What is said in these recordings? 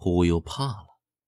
忽悠怕了。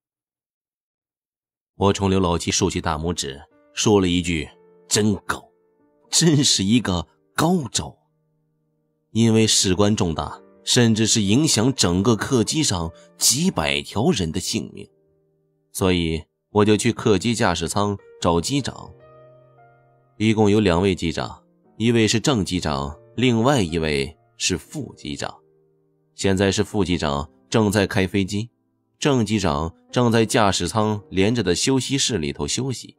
我冲刘老七竖起大拇指，说了一句：“真高，真是一个高招。”因为事关重大，甚至是影响整个客机上几百条人的性命，所以我就去客机驾驶舱找机长。一共有2位机长，一位是正机长，另外一位是副机长。现在是副机长正在开飞机，正机长正在驾驶舱连着的休息室里头休息。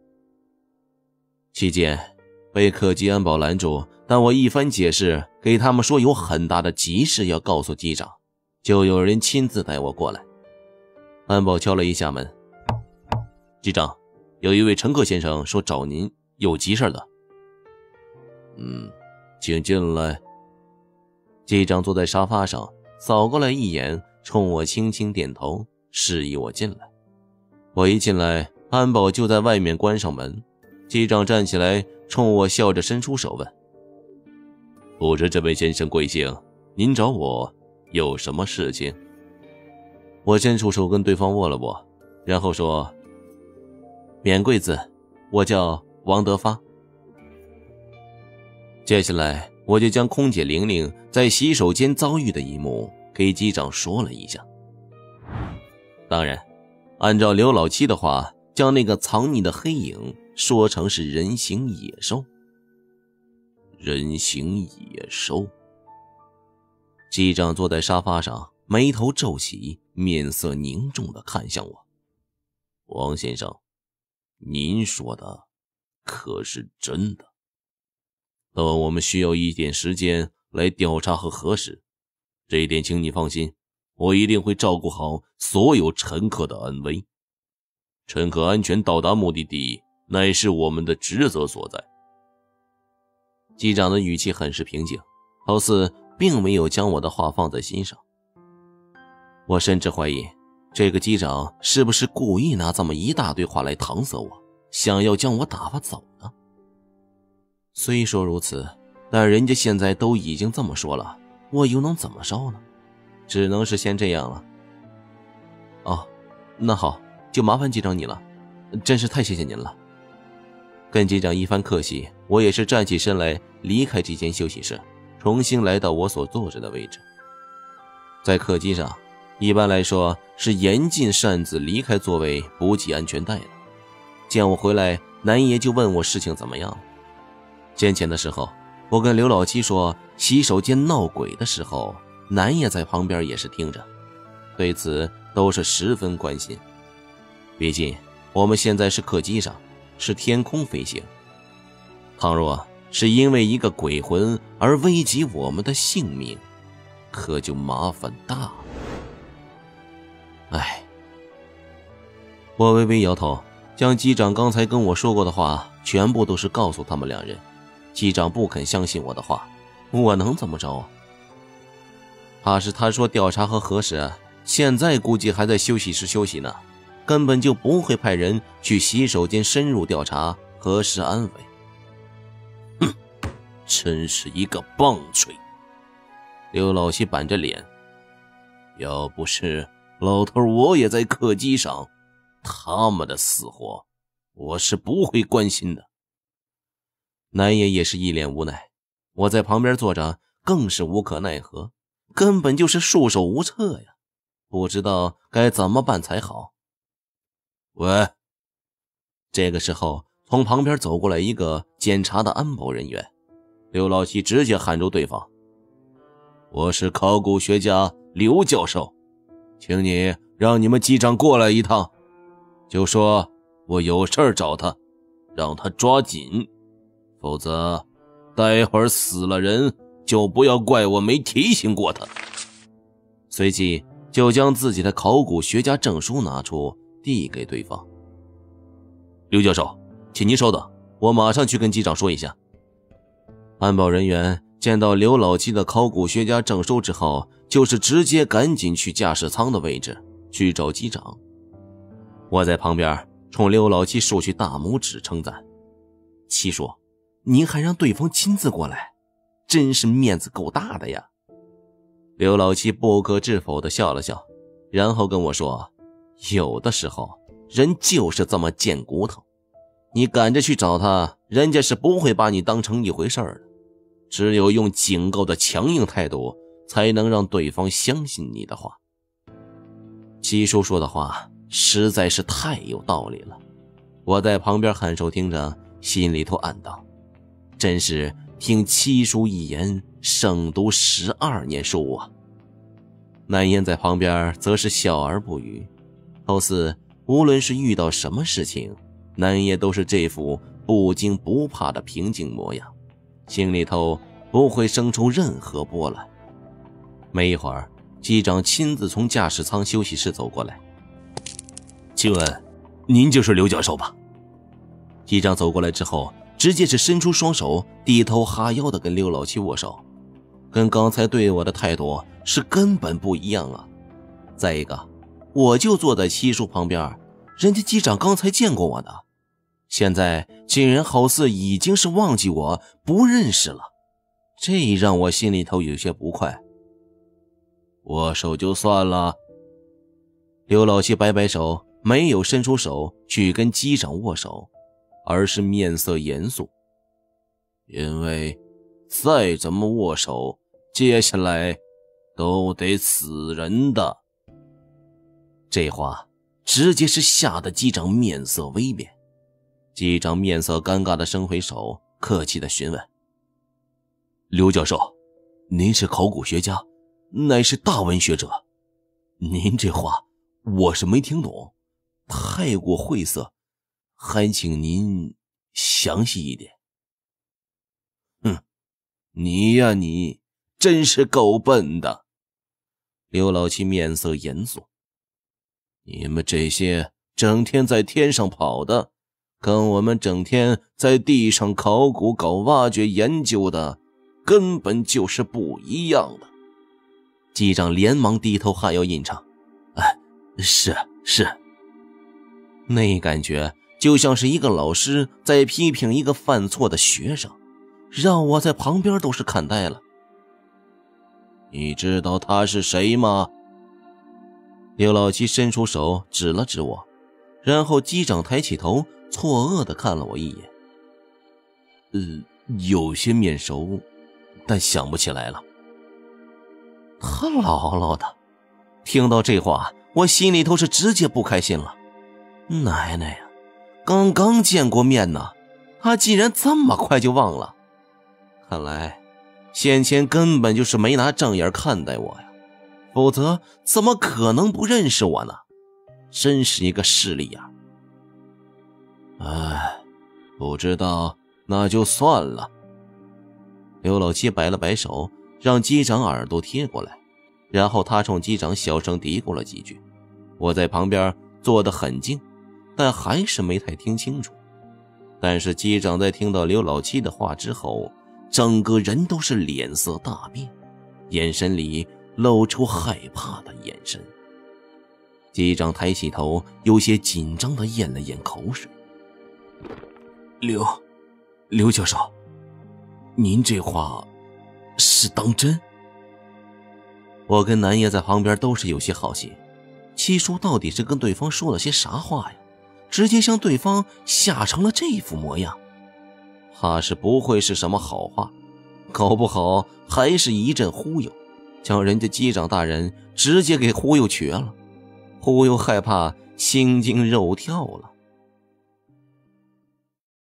期间被客机安保拦住，但我一番解释给他们说有很大的急事要告诉机长，就有人亲自带我过来。安保敲了一下门：“机长，有一位乘客先生说找您，有急事的。”“请进来。”机长坐在沙发上，扫过来一眼，冲我轻轻点头，示意我进来。我一进来，安保就在外面关上门。机长站起来，冲我笑着伸出手问：“不知这位先生贵姓？您找我有什么事情？”我伸出手跟对方握了握，然后说：“免贵子，我叫王德发。”接下来我就将空姐玲玲在洗手间遭遇的一幕给机长说了一下。当然，按照刘老七的话，将那个藏匿的黑影说成是人形野兽。人形野兽。机长坐在沙发上，眉头皱起，面色凝重地看向我：“王先生，您说的可是真的？但我们需要一点时间来调查和核实，这一点请你放心，我一定会照顾好所有乘客的安危。乘客安全到达目的地乃是我们的职责所在。”机长的语气很是平静，好似并没有将我的话放在心上。我甚至怀疑这个机长是不是故意拿这么一大堆话来搪塞我，想要将我打发走呢？虽说如此，但人家现在都已经这么说了，我又能怎么着呢？只能是先这样了。哦，那好，就麻烦机长你了，真是太谢谢您了。跟机长一番客气，我也是站起身来离开这间休息室，重新来到我所坐着的位置。在客机上，一般来说是严禁擅自离开座位不系安全带的。见我回来，南爷就问我事情怎么样了。先前的时候，我跟刘老七说洗手间闹鬼的时候，南爷在旁边也是听着，对此都是十分关心。毕竟我们现在是客机上，是天空飞行，倘若是因为一个鬼魂而危及我们的性命，可就麻烦大了。唉，我微微摇头，将机长刚才跟我说过的话全部都是告诉他们2人。机长不肯相信我的话，我能怎么着啊？怕是他说调查和核实，现在估计还在休息室休息呢，根本就不会派人去洗手间深入调查核实安危。哼，真是一个棒槌！刘老七板着脸，要不是老头我也在客机上，他们的死活我是不会关心的。南爷也是一脸无奈，我在旁边坐着更是无可奈何，根本就是束手无策呀，不知道该怎么办才好。喂！这个时候从旁边走过来一个检查的安保人员，刘老七直接喊住对方：“我是考古学家刘教授，请你让你们机长过来一趟，就说我有事找他，让他抓紧，否则待会儿死了人就不要怪我没提醒过他。”随即就将自己的考古学家证书拿出递给对方。刘教授，请您稍等，我马上去跟机长说一下。安保人员见到刘老七的考古学家证书之后，就是直接赶紧去驾驶舱的位置去找机长。我在旁边冲刘老七竖起大拇指称赞：“七叔，您还让对方亲自过来，真是面子够大的呀。”刘老七不可置否地笑了笑：“ 然后跟我说，有的时候人就是这么贱骨头，你赶着去找他，人家是不会把你当成一回事的，只有用警告的强硬态度才能让对方相信你的话。七叔说的话实在是太有道理了，我在旁边颔首听着，心里头暗道，真是听七叔一言胜读12年书啊。南烟在旁边则是笑而不语，好似无论是遇到什么事情，南烟都是这副不惊不怕的平静模样，心里头不会生出任何波澜。没一会儿，机长亲自从驾驶舱休息室走过来。请问您就是刘教授吧？机长走过来之后，直接是伸出双手，低头哈腰的跟刘老七握手，跟刚才对我的态度是根本不一样啊。再一个，我就坐在七叔旁边，人家机长刚才见过我的，现在竟然好似已经是忘记我，不认识了，这让我心里头有些不快。握手就算了。刘老七摆摆手，没有伸出手去跟机长握手，而是面色严肃，因为再怎么握手，接下来都得死人的。这话直接是吓得机长面色微变。机长面色尴尬的伸回手，客气的询问，刘教授，您是考古学家，乃是大文学者，您这话我是没听懂，太过晦涩，还请您详细一点。你呀你真是够笨的。刘老七面色严肃，你们这些整天在天上跑的，跟我们整天在地上考古搞挖掘研究的根本就是不一样的。机长连忙低头哈腰应承，是。那感觉就像是一个老师在批评一个犯错的学生，让我在旁边都是看呆了。你知道他是谁吗？刘老七伸出手指了指我，然后机长抬起头，错愕地看了我一眼。有些面熟，但想不起来了。他姥姥的，听到这话，我心里头是直接不开心了。奶奶呀，刚刚见过面呢，他竟然这么快就忘了。看来先前根本就是没拿正眼看待我呀，否则怎么可能不认识我呢？真是一个势利眼。不知道那就算了。刘老七摆了摆手，让机长耳朵贴过来，然后他冲机长小声嘀咕了几句。我在旁边坐得很静，但还是没太听清楚。但是机长在听到刘老七的话之后，整个人都是脸色大变，眼神里露出害怕的眼神。机长抬起头，有些紧张地咽了咽口水。刘教授，您这话是当真？我跟南爷在旁边都是有些好奇，七叔到底是跟对方说了些啥话呀？直接将对方吓成了这副模样，怕是不会是什么好话，搞不好还是一阵忽悠，将人家机长大人直接给忽悠瘸了，忽悠害怕心惊肉跳了。